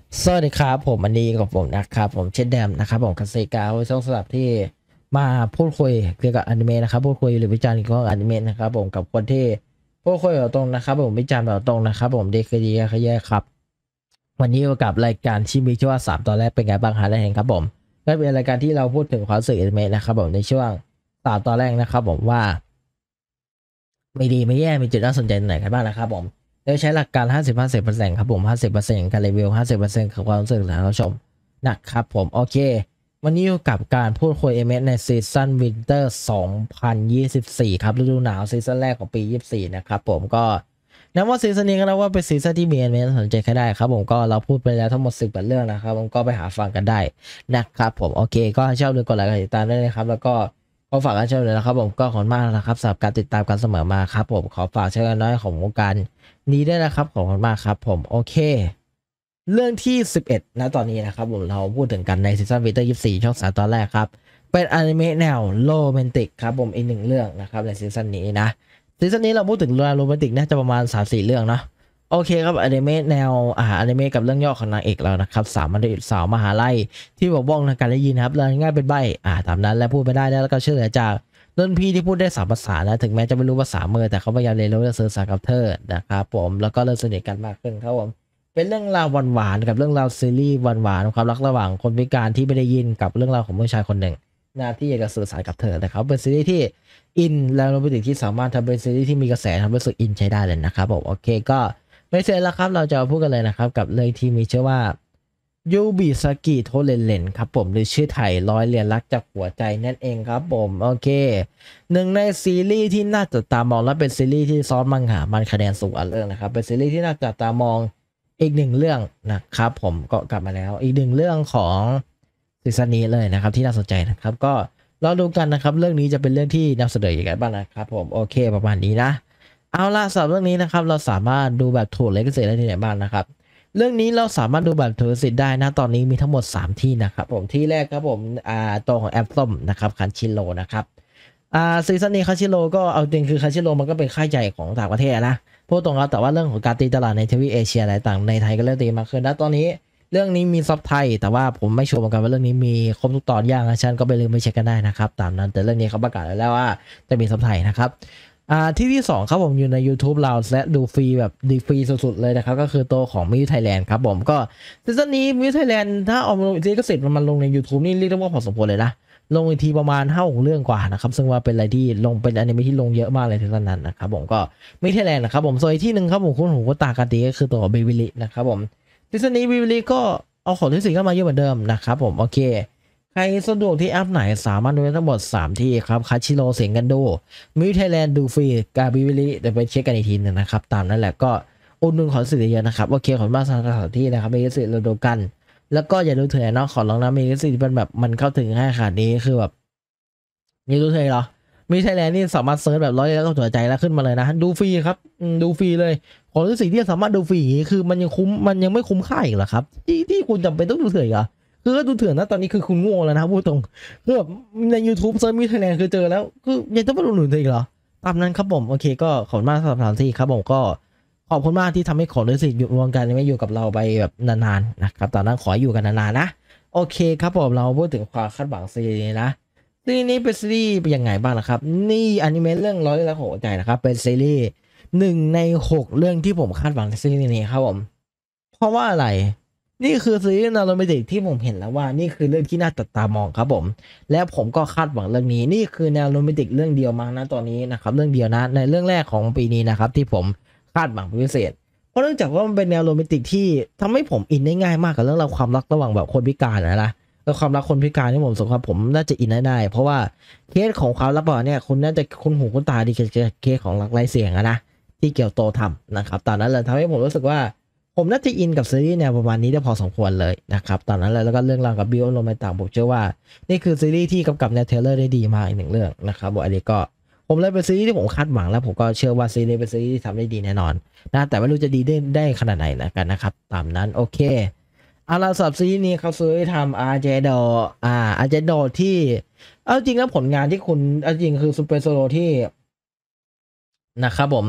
สวัสดีครับผมอันนี้กับผมนะครับผมเช่นเดิมนะครับผมคาเซกาช่องสำหรับที่มาพูดคุยเกี่ยวกับอนิเมะนะครับพูดคุยหรือวิจารณ์เกี่ยวกับอนิเมะนะครับผมกับคนที่พูดคุยแบบตรงนะครับผมวิจารณ์แบบตรงนะครับผมดีคือดีคือแย่ครับวันนี้อยู่กับรายการที่มีชื่อว่า3ตอนแรกเป็นไงบ้างฮะได้เห็นครับผมก็เป็นรายการที่เราพูดถึงความรู้สึกอนิเมะนะครับผมในช่วง3ตอนแรกนะครับผมว่าไม่ดีไม่แย่มีจุดน่าสนใจไหนกันบ้างนะครับผมโดยใช้หลักการ50-50%ครับผม50%การรีวิว50%ของความรู้สึกของท่านผู้ชม นะครับผมโอเควันนี้อยู่กับการพูดคุย MS ในซีซั่นวินเตอร์2024ครับฤดูหนาวซีซั่นแรกของปี24นะครับผมก็นับว่าซีซั่นนี้ก็นับว่าเป็นซีซั่นที่มี MS น่าสนใจแค่ได้ครับผมก็เราพูดไปแล้วทั้งหมด10เรื่องนะครับผมก็ไปหาฟังกันได้นะครับผมโอเคก็ชอบดูกดไลค์กดติดตามได้เลยครับแล้วก็ขอฝากกันเช่นเลยนะครับผมก็ขอบคุณมากนะครับสำหรับการติดตามกันเสมอมาครับผมขอฝากเช่นน้อยของวงการนี้ด้วยนะครับขอบคุณมากครับผมโอเค เรื่องที่11นะตอนนี้นะครับผมเราพูดถึงกันในซีซั่นวิเตอร์24ช่อง3ตอนแรกครับเป็นอนิเมะแนวโรแมนติกครับผมอีกหนึ่งเรื่องนะครับในซีซั่นนี้นะซีซั่นนี้เราพูดถึงเรื่องโรแมนติกน่าจะประมาณ 3-4 เรื่องเนาะโอเคครับอนิเมะแนวอนิเมะกับเรื่องย่อของนางเอกเรานะครับสาวมหาลัยที่บอกว่องทางการได้ยินครับเรื่องง่ายเป็นใบ้ตามนั้นและพูดไปได้แล้วก็เชื่อเหลือจากรุ่นพี่ที่พูดได้3 ภาษานะถึงแม้จะไม่รู้ภาษามือแต่เขาพยายามเรียนรู้และสื่อสารกับเธอนะครับผมแล้วก็เริ่มสนิทกันมากขึ้นครับผม เป็นเรื่องราวหวานๆกับเรื่องราวซีรีส์หวานๆความรักระหว่างคนพิการที่ไม่ได้ยินกับเรื่องราวของผู้ชายคนหนึ่งนะที่อยากจะสื่อสารกับเธอแต่เขาเป็นซีรีส์ที่อินและโรแมนติกที่สามารถทำเป็นซีรีส์ที่มีกระแสทำให้รู้สึกอินใช้ได้เลยนะครับผมโอเคก็ไม่เสร็จแล้วครับเราจะพูดกันเลยนะครับกับเรื่องที่มีชื่อว่ายูบิสกิโทเรนเลนครับผมหรือชื่อไทยร้อยเรียนรักจากหัวใจนั่นเองครับผมโอเคหนึ่งในซีรีส์ที่น่าจับตามองและเป็นซีรีส์ที่ซ้อนมังหามันคะแนนสูงอันเรื่องนะครับเป็นซีรีส์ที่น่าจับตามองอีกหนึ่งเรื่องนะครับผมก็กลับมาแล้วอีกหนึ่งเรื่องของซีซั่นนี้เลยนะครับที่น่าสนใจนะครับก็ลองดูกันนะครับเรื่องนี้จะเป็นเรื่องที่นำเสนออย่างไรบ้างนะครับผมโอเคประมาณนี้นะเอาล่ะสำหรับเรื่องนี้นะครับเราสามารถดูแบบถูกเลขเศษได้ที่ไหนบ้างนะครับ เรื่องนี้เราสามารถดูแบบถือสิทธิ์ได้นะตอนนี้มีทั้งหมด3ที่นะครับผมที่แรกครับผมตัวของแอปส้มนะครับคันชิโร่นะครับซีซั่นนี้คันชิโร่ก็เอาจริงคือคันชิโร่มันก็เป็นค่ายใหญ่ของต่างประเทศนะพูดตรงแล้วแต่ว่าเรื่องของการตีตลาดในทวีปเอเชียอะไรต่างในไทยก็เริ่มตีมากขึ้นนะตอนนี้เรื่องนี้มีซับไทยแต่ว่าผมไม่ชัวร์เหมือนกันว่าเรื่องนี้มีครบทุกตอนย่างนะฉันก็ไปลืมไปเช็คกันได้นะครับตามนั้นแต่เรื่องนี้เขาประกาศแล้วว่าจะมีซับไทยนะครับ ที่2ครับผมอยู่ใน YouTube เราและดูฟรีแบบดีฟรีสุดๆเลยนะครับก็คือตัวของมิวไทยแลนด์ครับผมก็ซีซั่นนี้มิวไทยแลนด์ถ้าเอามาลงซีก็เสร็จมันลงใน YouTube นี่เรียกได้ว่าพอสมควรเลยนะลงอีกทีประมาณ5-6เรื่องกว่านะครับซึ่งว่าเป็นอะไรที่ลงเป็นอนิเมะที่ลงเยอะมากเลยซีซั่นนั้นนะครับผมก็มิวไทยแลนด์นะครับผมส่วนอีกที่หนึ่งครับผมคุณหูก็ตากันดีก็คือตัวบิวิลินะครับผมซีซั่นนี้บิวิลิก็เอาของที่สิ่งเข้ามาเยอะเหมือนเดิมนะครับผมโอเคใครสะดวกที่แอปไหนสามารถดูได้ทั้งหมด3ที่ครับคัชชิโร่เสียงกันดู มิวไทยแลนด์ดูฟรีกาบิวิลิเดี๋ยวไปเช็คกันอีกทีหนึ่งนะครับตามนั้นแหละก็อุดหนุนของสื่อเยอะนะครับโอเคขอบคุณมากสำหรับสถานที่นะครับมีสื่อเราดูกันแล้วก็อย่าดูเถื่อนเนาะขอร้องนะมีสื่อที่เป็นแบบมันเข้าถึงง่ายขนาดนี้คือแบบอย่าดูเถื่อนเหรอมีไทยแลนด์นี่สามารถเซิร์ชแบบร้อยแล้วก็หัวใจแล้วขึ้นมาเลยนะดูฟรีครับดูฟรีเลยของสิ่งที่สามารถดูฟรีอย่างนี้คือมันยังคุ้มมันยังไม่คุ้มค่าอีกเหรอครับที่คุณจำเป็นต้องดูเถื่อนเหรอคือถ้าดูเถื่อนนะตอนนี้คือคุณโง่แล้วนะพูดตรงคือแบบใน YouTube เซิร์ชมีไทยแลนด์คือเจอแล้วคือยังต้องมาดูหนุนเถื่อนอีกเหรอ ตามนั้นครับผมโอเคก็ขอบคุณมากสำหรับสถานที่ครับผมก็ขอบคุณมากที่ทำให้ของด้วยสิอยู่รวมกันไม่อยู่กับเราไปแบบนานๆนะครับตอนนั้นขออยู่กันนานๆนะโอเคครับผมเราพูดถึงความคาดหวังซีรีส์นี้นะซีรีส์นี้เป็นซีรีส์เป็นยังไงบ้างนะครับนี่อนิเมะเรื่องร้อยละหัวใจนะครับเป็นซีรีส์1 ใน 6เรื่องที่ผมคาดหวังในซีรีส์นี้ครับผมเพราะว่าอะไรนี่คือซีรีส์แนวโรแมนติกที่ผมเห็นแล้วว่านี่คือเรื่องที่น่าจับตามองครับผม แล้วผมก็คาดหวังเรื่องนี้นี่คือแนวโรแมนติกเรื่องเดียวมั้งนะตอนนี้นะครับเรื่องเดียวนะในเรื่องแรกของปีนี้นะครับที่ผมคาดหวังเป็นพิเศษเพราะเนื่องจากว่ามันเป็นแนวโรแมนติกที่ทำให้ผมอินได้ง่ายมากกับเรื่องราวความรักระหว่างแบบคนพิการนะแล้วความรักคนพิการที่ผมรู้สึกว่าผมน่าจะอินได้เพราะว่าเคสของความรักแบบเนี่ยคุณน่าจะคุ้นหูคุ้นตาดีกับเคสของรักไร้เสียงนะที่เกี่ยวโตทำนะครับตอนนั้นเลยทำให้ผมรู้สึกว่า ผมน่าจะอินกับซีรีส์แนวประมาณนี้ได้พอสมควรเลยนะครับตอนนั้นเลยแล้วก็เรื่องราวกับบิวโรแมนต่างผมเชื่อว่านี่คือซีรีส์ที่กำกับแนวเทเลอร์ได้ดีมากอีกหนึ่งเรื่องนะครับบอกอันนี้ก็ผมเลยเป็นซีรีส์ที่ผมคาดหวังแล้วผมก็เชื่อว่าซีรีส์เป็นซีรีส์ที่ทำได้ดีแน่นอนนะแต่ไม่รู้จะดีได้ขนาดไหนนะกันนะครับตามนั้นโอเคเอาล่ะสำหรับซีรีส์นี้เขาซื้อทำอาร์เจโดอาร์เจโดที่เอาจริงแล้วผลงานที่คุณเอาจริงคือซูเปอร์โซโลที่ นะครับผม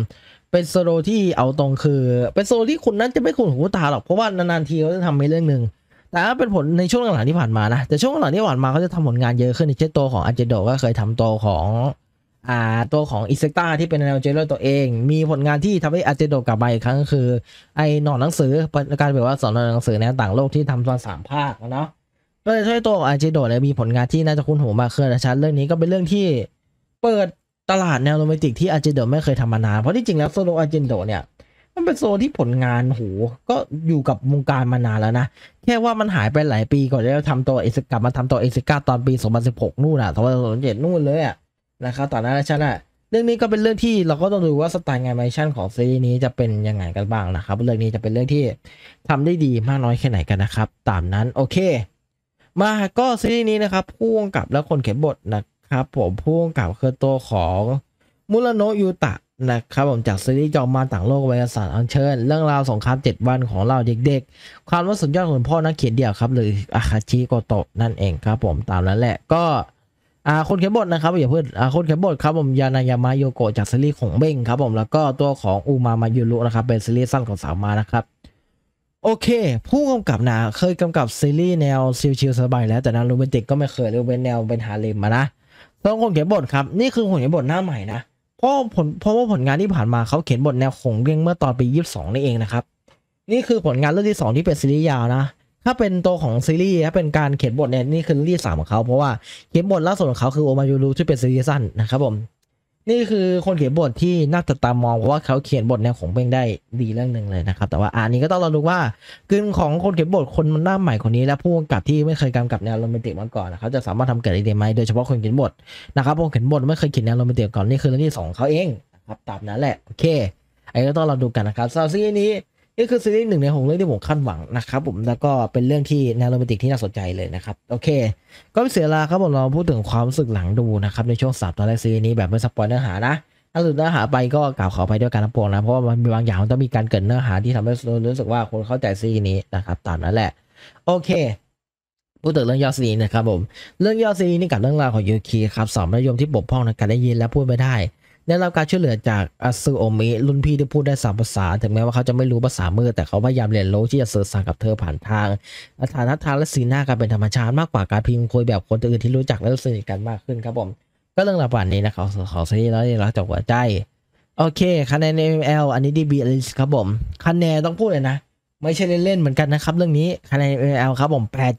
เป็นโซโลที่เอาตรงคือเป็นโซโลที่คุณนั้นจะไม่คุ้นหูตาหรอกเพราะว่านานๆทีเขาจะทำในเรื่องหนึ่งแต่ถ้าเป็นผลในช่วงหลังๆที่ผ่านมานะแต่ช่วงหลังที่ผ่านมาเขาจะทำผลงานเยอะขึ้นในเช่นตัวของอาเจโดก็เคยทำตัวของตัวของอิเซกตาที่เป็นแนวเจโรตัวเองมีผลงานที่ทำให้อาเจโดกลับมาอีกครั้งก็คือไอ้หนอนหนังสือการแบบว่าสอนหนังสือแนวต่างโลกที่ทำตอน3 ภาคเนาะก็เลยช่วยตัวของอาเจโดเนี่ยมีผลงานที่น่าจะคุ้นหูมากขึ้นนะชัดเรื่องนี้ก็เป็นเรื่องที่เปิดตลาดแนวโรแมนติกที่อาเจโดไม่เคยทำมานานเพราะที่จริงแล้วโซโลอาเจโดเนี่ยมันเป็นโซนที่ผลงานโหก็อยู่กับวงการมานานแล้วนะแค่ว่ามันหายไปหลายปีก่อนที่จะทำตัวเอซิกลับมาทำตัวเอซิก้าตอนปี2016นู่นน่ะ2017นู่นเลยอ่ะนะครับตอนนั้นฉันอ่ะเรื่องนี้ก็เป็นเรื่องที่เราก็ต้องดูว่าสไตล์งานแอนิเมชั่นของซีรีส์นี้จะเป็นยังไงกันบ้างนะครับเรื่องนี้จะเป็นเรื่องที่ทำได้ดีมากน้อยแค่ไหนกันนะครับตามนั้นโอเคมาก็ซีรีส์นี้นะครับผู้กำกับและคนเขียนบทนะครับผมผู้กำกับคือตัวของมุราโนะยูตะนะครับผมจากซีรีส์จอมมารต่างโลกไวรัสอัญเชิญเรื่องราวสงคราม7 วันของเราเด็กๆความว่าสุดยอดของพ่อนักเขียนเดี่ยวครับหรืออาคาชิโกโตะนั่นเองครับผมตามนั้นแหละก็คนเขียนบทนะครับอย่าเพิ่งคนเขียนบทครับผมยานายามะโยโกะจากซีรีส์ของเบ้งครับผมแล้วก็ตัวของอูมามายุรุนะครับเป็นซีรีส์สั้นของสาวมานะครับโอเคผู้กำกับนะเคยกำกับซีรีส์แนวชิลๆสบายแล้วแต่แนวโรแมนติกก็ไม่เคยหรือเป็นแนวเป็นฮาเลมมานะต้องคนเขียนบทครับนี่คือคนเขียนบทหน้าใหม่นะเพราะว่าผลงานที่ผ่านมาเขาเขียนบทแนวขงเรื่องเมื่อตอนปี22นี่เองนะครับนี่คือผลงานเรื่องที่2ที่เป็นซีรีส์ยาวนะถ้าเป็นตัวของซีรีส์ถ้าเป็นการเขียนบทเนี่ยนี่คือเรื่องที่3ของเขาเพราะว่าเขียนบทล่าสุดของเขาคือโอมายูรุที่เป็นซีรีส์สั้นนะครับผมนี่คือคนเขียนบทที่น่าจะตามมองเพราะว่าเขาเขียนบทแนวของเบ้งได้ดีเรื่องหนึ่งเลยนะครับแต่ว่าอันนี้ก็ต้องรอดูว่ากึ่งของคนเขียนบทคนหน้าใหม่คนนี้และผู้กำกับที่ไม่เคยกำกับแนวโรแมนติกมาก่อนเขาจะสามารถทำเกิดได้ไหมโดยเฉพาะคนเขียนบทนะครับคนเขียนบทไม่เคยเขียนแนวโรแมนติกก่อนนี่คือเรื่องที่2ของเขาเองนะครับตามนั้นแหละโอเคไอ้ก็ต้องรอดูกันนะครับซีรีส์นี้นี่คือซีรีส์1 ใน 6เรื่องที่ผมคาดหวังนะครับผมแล้วก็เป็นเรื่องที่แนวโรแมนติกที่น่าสนใจเลยนะครับโอเคก็ไม่เสียเวลาครับผมเราพูดถึงความรู้สึกหลังดูนะครับในช่วง3 ตอนแรกซีรีส์นี้แบบไม่สปอยเนื้อหานะถ้าหลุดเนื้อหาไปก็กล่าวขอไปด้วยการทั้งปวงนะเพราะว่ามันมีบางอย่างมันต้องมีการเกริ่นเนื้อหาที่ทำให้รู้สึกว่าคนเข้าใจซีรีส์นี้นะครับตามนั้นแหละโอเคพูดถึงเรื่องย่อซีรีส์นะครับผมเรื่องย่อซีรีส์นี่กับเรื่องราวของยูคิครับสอนมัธยมที่บกพร่องในการได้ยินและพูดไม่ได้ได้รับการช่วยเหลือจากอาซึโอมิรุ่นพี่ที่พูดได้3 ภาษาถึงแม้ว่าเขาจะไม่รู้ภาษามือแต่เขาพยายามเรียนรู้ที่จะสื่อสารกับเธอผ่านทางฐานะทางและสีหน้าการเป็นธรรมชาติมากกว่าการพิมพ์คุยแบบคนอื่นที่รู้จักและสนิทกันมากขึ้นครับผมก็เรื่องราวป่านนี้นะครับของซีรีส์แล้วนี่รักจากหัวใจโอเคคะแนน ML อันนี้ DB Alice ครับผมคะแนนต้องพูดเลยนะไม่ใช่เล่นๆเหมือนกันนะครับเรื่องนี้คะแนน ML ครับผม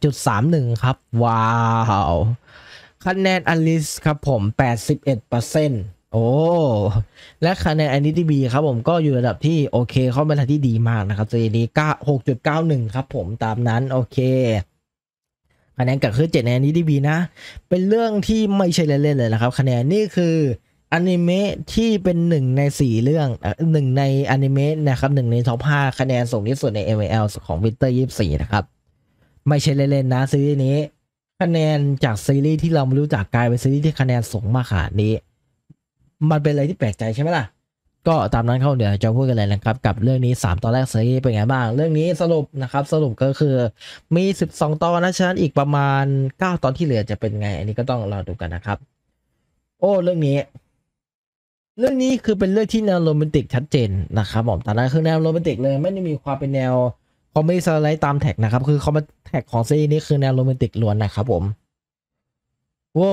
8.31 ครับว้าวคะแนน Alice ครับผม 81%โอ้และคะแนน IMDb ครับผมก็อยู่ระดับที่โอเคเข้าเป็นระดับที่ดีมากนะครับซีรีส์นี้6.91 ครับผมตามนั้นโอเคคะแนนกับคือ7ใน IMDb นะเป็นเรื่องที่ไม่ใช่เล่นๆเลยนะครับคะแนนนี่คืออนิเมะที่เป็น1 ใน 4เรื่อง1 ในอนิเมะนะครับ1 ในท็อป 5คะแนนสูงที่สุดใน ML ของ Winter 24นะครับไม่ใช่เล่นๆนะซีรีส์นี้คะแนนจากซีรีส์ที่เราไม่รู้จักกลายเป็นซีรีส์ที่คะแนนสูงมากขนาดนี้มันเป็นอะไรที่แปลกใจใช่ไหมล่ะก็ตามนั้นเขาเดี๋ยวจะพูดกันเลยนะครับกับเรื่องนี้3 ตอนแรกซีรีส์เป็นไงบ้างเรื่องนี้สรุปนะครับสรุปก็คือมี12 ตอนนะฉะนั้นอีกประมาณ9 ตอนที่เหลือจะเป็นไงอันนี้ก็ต้องรอดูกันนะครับโอ้เรื่องนี้คือเป็นเรื่องที่แนวโรแมนติกชัดเจนนะครับผมแต่นั้นคือแนวโรแมนติกเลยไม่ได้มีความเป็นแนวคอมเมดี้สไลด์ตามแท็กนะครับคือคอมเมดี้แท็กของซีรีส์นี้คือแนวโรแมนติกล้วนนะครับผมโว้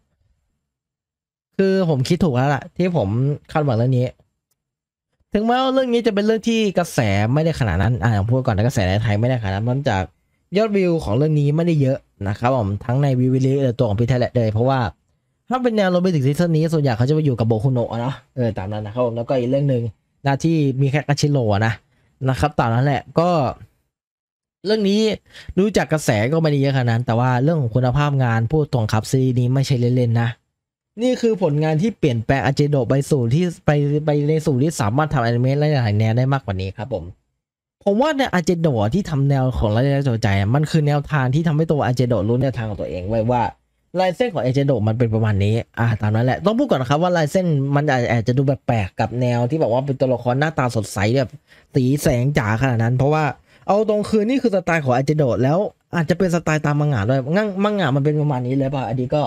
คือผมคิดถูกแล้วล่ะที่ผมคาดหวังเรื่องนี้ถึงแม้ว่าเรื่องนี้จะเป็นเรื่องที่กระแสไม่ได้ขนาดนั้นผมพูดก่อนนะกระแสในไทยไม่ได้ขนาดนั้นเนื่องจากยอดวิวของเรื่องนี้ไม่ได้เยอะนะครับผมทั้งในวิวิลีตัวของพี่ไทยและเลยเพราะว่าถ้าเป็นแนวโรแมนติกซีซั่นนี้ส่วนใหญ่เขาจะไปอยู่กับโบคุโนะเนาะตามนั้นนะครับผมแล้วก็อีกเรื่องหนึ่งนะที่มีแค่กาชิโร่นะครับตามนั้นแหละก็เรื่องนี้ดูจากกระแสก็ไม่ได้เยอะขนาดนั้นแต่ว่าเรื่องของคุณภาพงานพูดตรงครับซีรีส์นี้ไม่ใช่เล่นๆนะนี่คือผลงานที่เปลี่ยนแปลงอาเจโดะไปสู่ที่ไปในสู่ที่สามารถทำอนิเมะหลายแนวได้มากกว่านี้ครับผมว่าในอาเจโดะที่ทำแนวของระยะใจมันคือแนวทางที่ทำให้ตัวอาเจโดะรู้แนวทางของตัวเองไว้ว่าลายเส้นของอาเจโดะมันเป็นประมาณนี้ตามนั้นแหละต้องพูดก่อนนะครับว่าลายเส้นมันอาจจะดูแบบแปลกกับแนวที่บอกว่าเป็นตัวละครหน้าตาสดใสแบบสีแสงจ๋าขนาดนั้นเพราะว่าเอาตรงคือนี่คือสไตล์ของอาเจโดะแล้วอาจจะเป็นสไตล์ตามมังงะด้วยมังงะมันเป็นประมาณนี้เลยป่ะอันนี้ก็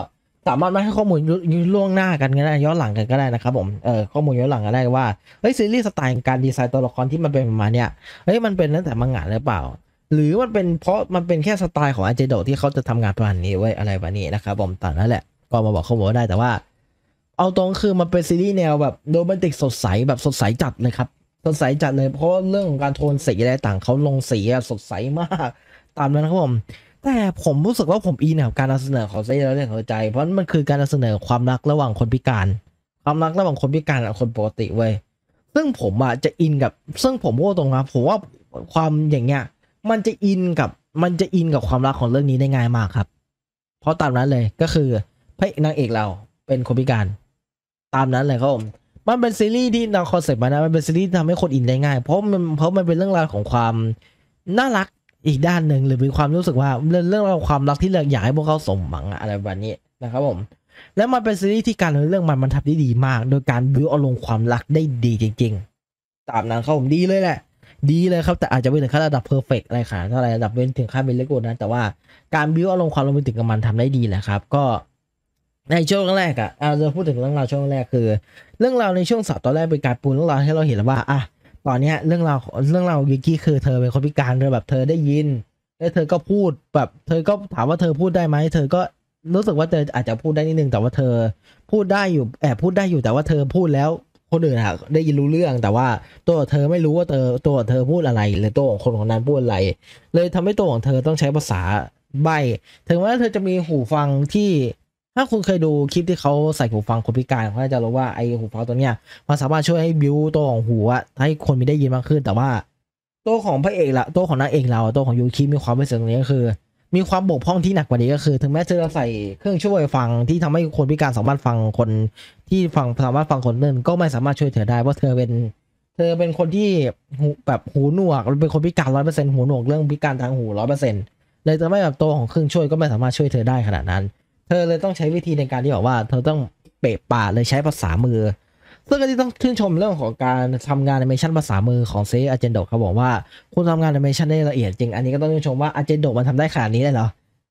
สามารถมาให้ข้อมูลล่วงหน้ากันก็ได้ย้อนหลังกันก็ได้นะครับผมข้อมูลย้อนหลังกันได้ว่าเฮ้ยซีรีส์สไตล์การดีไซน์ตัวละครที่มันเป็นประมาณเนี้ยเฮ้ยมันเป็นตั้งแต่มังงะหรือเปล่าหรือมันเป็นเพราะมันเป็นแค่สไตล์ของอาเจโดะที่เขาจะทำงานประมาณนี้ไว้อะไรแบบนี้นะครับผมตอนนั้นแหละก็มาบอกข้อมูลได้แต่ว่าเอาตรงคือมันเป็นซีรีส์แนวแบบโรแมนติกสดใสแบบสดใสจัดเลยครับสดใสจัดเลยเพราะเรื่องของการโทนสีอะไรต่างเขาลงสีสดใสมากตามนั้นครับผม แต่ผมรู้สึกว่าผมอินกับการนำเสนอของเส้นเรื่องหัวใจเพราะมันคือการนำเสนอความรักระหว่างคนพิการความรักระหว่างคนพิการกับคนปกติเว้ยซึ่งผมอ่ะจะอินกับซึ่งผมพูดตรงนะผมว่าความอย่างเงี้ยมันจะอินกับความรักของเรื่องนี้ได้ง่ายมากครับเพราะตามนั้นเลยก็คือพระนางเอกเราเป็นคนพิการตามนั้นเลยครับผมมันเป็นซีรีส์ที่นำคอนเซ็ปต์มานะมันเป็นซีรีส์ที่ทำให้คนอินได้ง่ายเพราะมันเป็นเรื่องราวของความน่ารัก อีกด้านหนึ่งหรือมีความรู้สึกว่าเรื่องราวความรักที่เราอยากให้พวกเขาสมหวังอะไรแบบนี้นะครับผมแล้วมันเป็นซีรีส์ที่การเรื่องมันทำได้ดีมากโดยการบิวอารมณ์ความรักได้ดีจริงๆตามนั้นครับผมดีเลยแหละดีเลยครับแต่อาจจะไม่ถึงขั้นระดับเพอร์เฟกอะไรขนาดเท่าไหร่ระดับเป็นถึงขั้นเป็นเลโก้นะแต่ว่าการบิวอารมณ์ความโรแมนติกกับมันทำได้ดีแหละครับก็ในช่วงแรกอ่ะเราจะพูดถึงเรื่องราวช่วงแรกคือเรื่องราวในช่วงสัปตอนแรกเป็นการปูเรื่องราวให้เราเห็นแล้วว่าอ่ะตอนเนี้ยเรื่องราวยูกิคือเธอเป็นคนพิการเธอแบบเธอได้ยิน แล้วเธอก็พูดแบบเธอก็ถามว่าเธอพูดได้ไหมเธอก็รู้สึกว่าเธออาจจะพูดได้นิดนึงแต่ว่าเธอพูดได้อยู่แอบพูดได้อยู่แต่ว่าเธอพูดแล้วคนอื่นอะได้ยินรู้เรื่องแต่ว่าตัวเธอไม่รู้ว่าตัวเธอพูดอะไรหรือตัวของคนของนั้นพูดอะไรเลยทำให้ตัวของเธอต้องใช้ภาษาใบ้ถึงแม้เธอจะมีหูฟังที่ถ้าคุณเคยดูคลิปที่เขาใส่หูฟังคนพิการเขาจะรู้ว่าไอ้หูฟังตัวเนี้ยมันสามารถช่วยให้บิวตัวของหูอะให้คนมีได้ยินมากขึ้นแต่ว่า ตัวของพระเอกละตัวของนางเอกเราตัวของยูคิมีความพิเศษตรงนี้ก็คือมีความบกพร่องที่หนักกว่านี้ก็คือถึงแม้เธอจะใส่เครื่องช่วยฟังที่ทำให้คนพิการสามารถฟังคนที่ฟังสามารถฟังคนเดินก็ไม่สามารถช่วยเธอได้เพราะเธอเป็นคนที่หูแบบหูหนวกเป็นคนพิการ100%หูหนวกเรื่องพิการทางหู100%เลยทำให้แบบตัวของเครื่องช่วยก็ไม่สามารถช่วยเธอได้ขนาดนั้นเธอเลยต้องใช้วิธีในการที่บอกว่าเธอต้องเปะปากเลยใช้ภาษามือ ซึ่งก็ที่ต้องชื่นชมเรื่องของการทำงานแอนิเมชันภาษามือของเซอาเจนโดเขาบอกว่าคุณทำงานแอนิเมชันได้ละเอียดจริงอันนี้ก็ต้องชื่นชมว่าอาเจนโดมันทำได้ขนาดนี้เลยเหรอ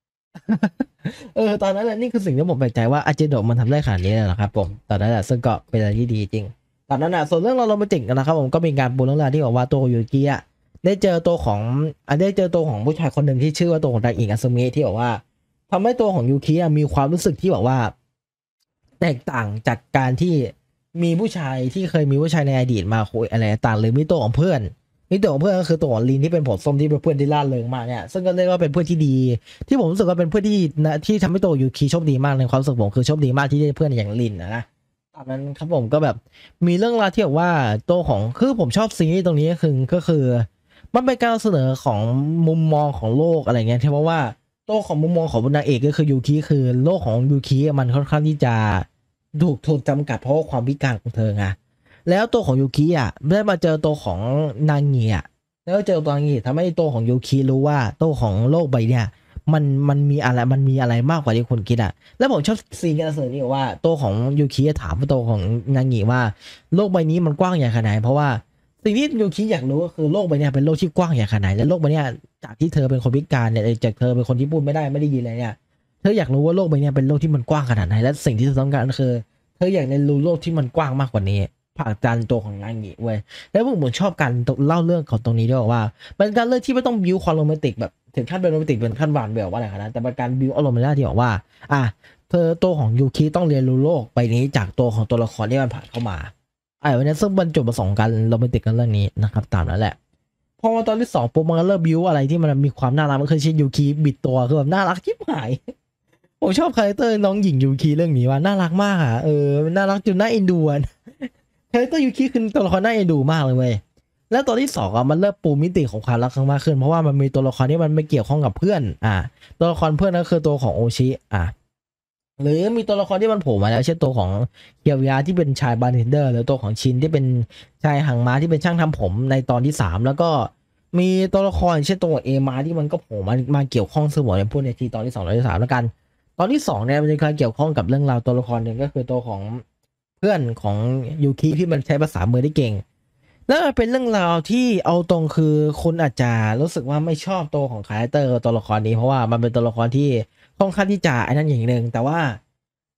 ตอนนั้นแหละนี่คือสิ่งที่ผมแปลกใจว่าอาเจนโดมันทำได้ขนาดนี้เลยเหรอครับผมตอนนั้นแหละซึ่งก็เป็นอะไรที่ดีจริงตอนนั้นส่วนเรื่องเราโรแมนติกนะครับผมก็มีการปูเรื่องราวที่บอกว่าตัวยูกิได้เจอตัวของได้เจอตัวของผู้ชายคนหนึ่งที่ชื่อว่าตัวของไดอิงอาซึมิที่บอกว่าทำให้ตัวของยูกิมีความรู้สึกที่บอกว่าแตกต่างจากการที่ มีผู้ชายที่เคยมีผู้ชายในอดีตมาคุยอะไรต่างหรือมีตัวของเพื่อนมีตัวของเพื่อนก็คือตัวของลินที่เป็นผมส้มที่เป็นเพื่อนที่ล่าเริงมากเนี่ยซึ่งก็เรียกว่าเป็นเพื่อนที่ดีที่ผมรู้สึกว่าเป็นเพื่อนที่นะที่ทำให้ตัวยูคีโชคดีมากในความรู้สึกผมคือโชคดีมากที่ได้เพื่อนอย่างลินนะตอนนั้นครับผมก็แบบมีเรื่องราวที่แบบว่าตัวของคือผมชอบซีรีส์ตรงนี้ก็คือมันเป็นการเสนอของมุมมองของโลกอะไรเงี้ยที่เพราะว่าตัวของมุมมองของนางเอกก็คือยูคิคือโลกของยูคิมันค่อนข้างที่จะถูกจำกัดเพราะความพิการของเธอไงแล้วตัวของยูคิได้มาเจอตัวของนางเงียแล้วเจอตัวนางเงียทำให้ตัวของยูคิรู้ว่าตัวของโลกใบเนี่ยมันมีอะไรมากกว่าที่คุณคิดแล้วผมชอบซีนการเสนอนี่ว่าตัวของยูคิถามตัวของนางเงียว่าโลกใบนี้มันกว้างใหญ่ขนาดไหนเพราะว่าสิ่งที่ยูคิอยากรู้ก็คือโลกใบนี้เป็นโลกที่กว้างใหญ่ขนาดไหนและโลกใบนี้จากที่เธอเป็นคนพิการเนี่ยจากเธอเป็นคนที่พูดไม่ได้ยินอะไรเนี่ยเธออยากรู้ว่าโลกใบนี้เป็นโลกที่มันกว้างขนาดไหนและสิ่งที่เธอต้องการก็คือเธออยากเรียนรู้โลกที่มันกว้างมากกว่านี้ผ่านการตัวของนางเงียเว้ยแล้วผมชอบการเล่าเรื่องของตรงนี้ด้วยว่าเป็นการเลือกที่ไม่ต้องบิวความโรแมนติกแบบถึงขั้นเป็นโรแมนติกเป็นขั้นหวานแบบว่าอะไรขนาดนั้นแต่เป็นการบิวอารมณ์ในด้านที่บอกว่าเธอตัวของยูคิต้องเรียนรู้โลกใบนี้จากตัวของตัวละครที่มันผ่านเข้ามาวันนี้ซึ่งบรรจุประสงค์กันโรแมนติกกันเรื่องนี้นะครับตามนั้นแหละพอมาตอนที่สองปุ๊บมันก็เริ่มบิวอะไรที่มันมีความน่ารักมันคือชินยูคิบิดตัวคือแบบน่ารักชิบหายผมชอบคาแรคเตอร์น้องหญิงยูคิเรื่องนี้ว่าน่ารักมากน่ารักจนน่าเอ็นดูคาแรคเตอร์ยูคิคือตัวละครน่าเอ็นดูมากเลยเว้ยแล้วตัวที่สองมันเริ่มปูมิติของความรักมากขึ้นเพราะว่ามันมีตัวละครที่มันไม่เกี่ยวข้องกับเพื่อนตัวละครเพื่อนก็คือตัวของโอชิหรือมีตัวละครที่มันโผล่มาแล้วเช่นตัวของเกียวยาที่เป็นชายบาร์เทนเดอร์หรือตัวของชินที่เป็นชายหางม้าที่เป็นช่างทำผมในตอนที่3แล้วก็มีตัวละครเช่นตัวเอมาที่มันก็โผล่มาเกี่ยวข้องซึ่งผมจะพูดในทีตอนที่2ตอนที่3แล้วกันตอนที่2เนี่ยมันจะเกี่ยวข้องกับเรื่องราวตัวละครหนึ่งก็คือตัวของเพื่อนของยูคิที่มันใช้ภาษามือได้เก่งแล้วมันเป็นเรื่องราวที่เอาตรงคือคุณอาจจะรู้สึกว่าไม่ชอบตัวของคาแรคเตอร์ตัวละครนี้เพราะว่ามันเป็นตัวละครที่ค่อนข้างที่จะไอ้นั่นอย่างหนึ่งแต่ว่า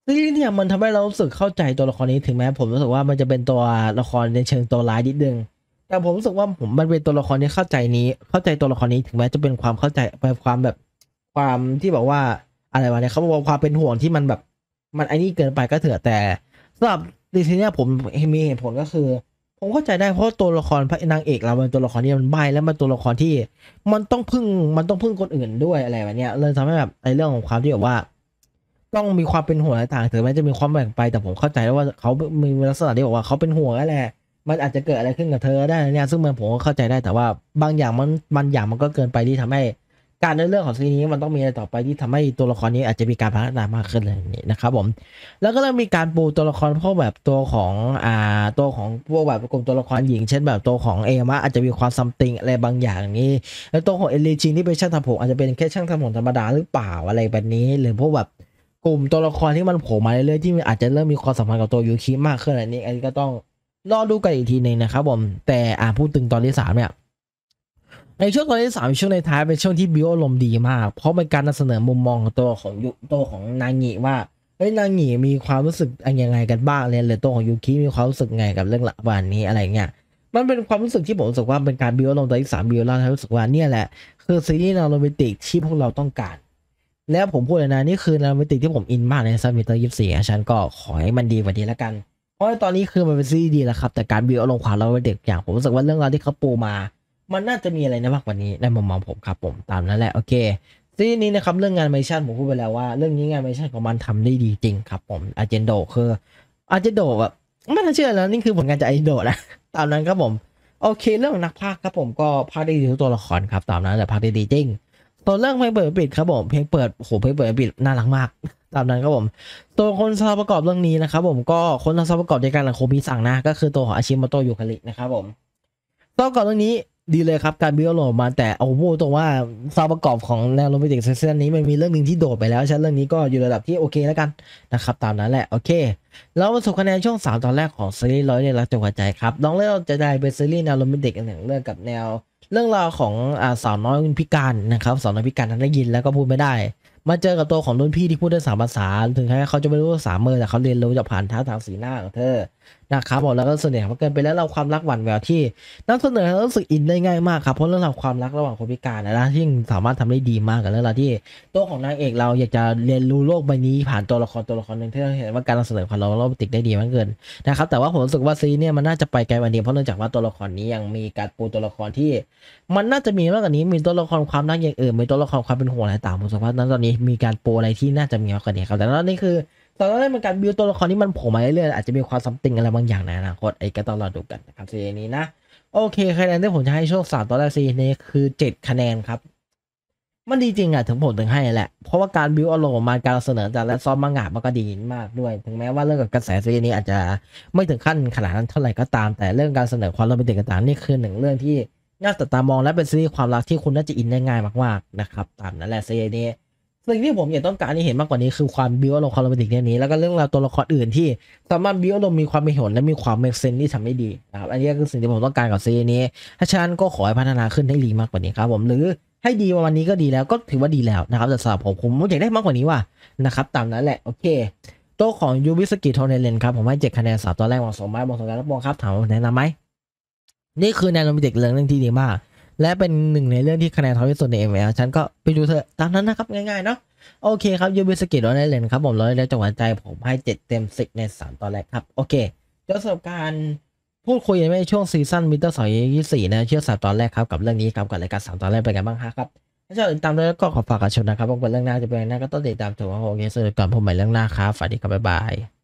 ซีรีส์เนี่ยมันทำให้เรารู้สึกเข้าใจตัวละครนี้ถึงแม้ผมรู้สึกว่ามันจะเป็นตัวละครในเชิงตัวร้ายนิดนึงแต่ผมรู้สึกว่ามันเป็นตัวละครที่เข้าใจตัวละครนี้ถึงแม้จะเป็นความเข้าใจเป็นความแบบความที่แบบว่าอะไรวะเนี่ยเขาบอกว่าความเป็นห่วงที่มันแบบมันไอ้นี่เกินไปก็เถอะแต่สำหรับซีรีส์เนี่ยผมมีเหตุผลก็คือผมเข้าใจได้เพราะตัวละครพระนางเอกเราเป็นตัวละครที่มันใบ้และมันตัวละครที่มันต้องพึ่งคนอื่นด้วยอะไรแบบเนี้ยเลยทำให้แบบในเรื่องของความที่แบบว่า ต้องมีความเป็นห่วงต่างถึงแม้จะมีความแบ่งไปแต่ผมเข้าใจได้ว่าเขามีลักษณะที่บอกว่าเขาเป็นห่วงนั่นแหละมันอาจจะเกิดอะไรขึ้นกับเธอได้นะเนี่ยซึ่งผมก็เข้าใจได้แต่ว่าบางอย่างมันก็เกินไปที่ทำให้การในเรื่องของซีรีส์นี้มันต้องมีอะไรต่อไปที่ทำให้ตัวละครนี้อาจจะมีการพัฒนามากขึ้นอะไรอย่างนี้นะครับผมแล้วก็เริ่มมีการปูตัวละครพวกแบบตัวของพวกแบบกลุ่มตัวละครหญิงเช่นแบบตัวของเอมะอาจจะมีความซัมติงอะไรบางอย่างนี้แล้วตัวของเอลิจินที่เป็นช่างทำผมอาจจะเป็นแค่ช่างทำผมธรรมดาหรือเปล่าอะไรแบบนี้หรือพวกแบบ กลุ่มตัวละครที่มันโผล่มาเรื่อยๆที่มันอาจจะเริ่มมีความสัมพันธ์กับตัวยูคิมากขึ้นอันนี้ก็ต้องรอดูกันอีกทีหนึ่งนะครับผมแต่พูดถึงตอนที่สามเนี่ยในช่วงตอนที่สามช่วงในท้ายเป็นช่วงที่บิวอารมณ์ดีมากเพราะเป็นการนำเสนอมุมมองของตัวของนางหญิว่าเฮ้ยนางหญิมีความรู้สึกยังไงกันบ้างเลยหรือตัวของยูคิมีความรู้สึกไงกับเรื่องราวแบบนี้อะไรเงี้ยมันเป็นความรู้สึกที่ผมรู้สึกว่าเป็นการบิวอารมณ์ตอนที่สามบิวแล้วรู้สึกว่าเนี่ยแหละคือซีรีส์แนวโรแมนติกที่พวกเราต้องการ แล้วผมพูดเลยนะนี่คือนามิติที่ผมอินมากในซัมมิเตอร์24ฉันก็ขอให้มันดีกว่านี้แล้วกันเพราะตอนนี้คือมันเป็นซีรีส์ดีแล้วครับแต่การบิวอารมณ์ความเราเด็กอย่างผมรู้สึกว่าเรื่องราวที่เขาปูมามันน่าจะมีอะไรนะมากกว่านี้ในมุมมองผมครับผมตามนั้นแหละโอเคซีรีส์นี้นะครับเรื่องงานเมชั่นผมพูดไปแล้วว่าเรื่องนี้งานเมชั่นของมันทำได้ดีจริงครับผมอาเจนโดคืออาเจนโดแบบไม่น่าเชื่อแล้วนี่คือผลงานจากอาเจนโดนะตามนั้นครับผมโอเคเรื่องนักพากย์ครับผมก็พากย์ได้ดีทุกตัวละครครับตามนั้นแต่พากย์ได้ดีจริง ตัวเรื่องเพลงเปิดปิดครับผมเพลงเปิดโหเพลงเปิดปิดน่ารักมากตามนั้นครับผมตัวคนสาวประกอบเรื่องนี้นะครับผมก็คนสาวประกอบในการหลังโคมิสั่งนะก็คือตัวของอาชิโมโตะยูคารินะครับผมตัวประกอบเรื่องนี้ดีเลยครับการบิวโหลดมาแต่เอาพูดตรงว่าซาวประกอบของแนวโรแมนติกซีซั่นนี้มันมีเรื่องหนึ่งที่โดดไปแล้วฉะนั้นเรื่องนี้ก็อยู่ระดับที่โอเคแล้วกันนะครับตามนั้นแหละโอเคแล้วมาสู่คะแนนช่วง3ตอนแรกของซีรีส์ร้อยเดือนรักจงหัวใจครับน้องเรื่องจะได้เป็นซีรีส์แนวโรแมนติกหนึ่งเรื่องกับแนว เรื่องราวของสาวน้อยพิการนะครับสาวน้อยพิการทั้งได้ยินแล้วก็พูดไม่ได้มาเจอกับตัวของรุ่นพี่ที่พูดได้3ภาษาถึงแม้เขาจะไม่รู้ภาษามือแต่เขาเรียนรู้จากผ่านท่าทางสีหน้าของเธอนะครับผมแล้วก็เสน่ห์มันเกินไปแล้วเราความรักหวานแหววที่นำเสนอให้รู้สึกอินได้ง่ายมากครับเพราะเรื่องราวความรักระหว่างคนพิการนะที่สามารถทำได้ดีมากกับเรื่องราวที่ตัวของนางเอกเราอยากจะเรียนรู้โลกใบนี้ผ่านตัวละครหนึ่งที่เราเห็นว่าการนำเสนอของเราโรแมนติกได้ดีมากเกินนะครับแต่ว่าผมรู้สึกว่าซีรีส์เนี่ยมันน่าจะไปไกลกว่านี้เพราะเนื่องจากว่าตัวละครนี้ยังมีการปูตัวละครที่ มันน่าจะมีมากกว่านี้มีตัวละครความรักอย่างอื่นมีตัวละครความเป็นห่วงอะไรต่างผมสัมผัสนั้นตอนนี้มีการโปรอะไรที่น่าจะมีมากกว่านี้ครับแต่ตอนนี้คือตอนแรกมันการบิวตัวละครที่มันโผล่มาเรื่อยๆอาจจะมีความซัมติงอะไรบางอย่างในอนาคตก็ต้องรอดูกันนะครับซีรีส์นี้นะโอเคคะแนนที่ผมจะให้ช่วง3ตอนแรกซีรีส์นี้คือ7 คะแนนครับมันดีจริงถึงผมถึงให้แหละเพราะว่าการบิวอารมณ์มาการเสนอแต่และซ้อมมังงะมันก็ดีมากด้วยถึงแม้ว่าเรื่องกับกระแสซีรีส์นี้อาจจะไม่ถึงขั้นขนาดนั้นเท่าไหร่ก็ตามแต่เรื่องการเสนอความโรแมนติกต่างๆนี่คือหนึ่งเรื่องที่ น่าจับตามองและเป็นซีรีส์ความรักที่คุณน่าจะอินได้ง่ายมากๆนะครับตามนั้นแหละซีรีส์นี้สิ่งที่ผมอยากต้องการที่เห็นมากกว่านี้คือความบิวอารมณ์ความโรแมนติกในนี้แล้วก็เรื่องราวตัวละครอื่นที่สามารถบิวอารมณ์มีความเป็นผลและมีความเมคเซนที่ทำได้ดีนะครับอันนี้ก็คือสิ่งที่ผมต้องการกับซีรีส์นี้ถ้าฉะนั้นก็ขอให้พัฒนาขึ้นให้ดีมากกว่านี้ครับผมหรือให้ดีประมาณนี้ก็ดีแล้วก็ถือว่าดีแล้วนะครับแต่สำหรับผมอยากได้มากกว่านี้ว่ะนะครับตามนั้นแหละโอเคตัวของยูบิสกิโทเนเลนครับผมให้7 คะแนน3ตอนแรกเหมาะสมไหมเหมาะสมกันรับรองครับถามว่าแนะนำไหมนี่คือแนวโรแมนติกเรื่องที่ดีมาก และเป็นหนึ่งในเรื่องที่คะแนนเท่าที่สุดใน ML ฉันก็ไปดูเถอะตามนั้นนะครับง่ายๆเนาะโอเคครับยูบิสกิโดนได้เลยครับผมร้อยแล้วจังหวะใจผมให้7 เต็ม 10ใน3ตอนแรกครับโอเคจบสำหรับการพูดคุยในช่วงซีซั่นมิเตอร์224นะเชื่อ3ตอนแรกครับกับเรื่องนี้ครับกับรายการ3ตอนแรกเป็นไงบ้างครับถ้าชอบติดตามด้วยก็ขอฝากกันชมนะครับว่าเรื่องหน้าจะเป็นหน้าก็ต้องติดตามถือว่าโอเคสำหรับก่อนผมใหม่เรื่องหน้าครับสวัสดีครับบ๊ายบาย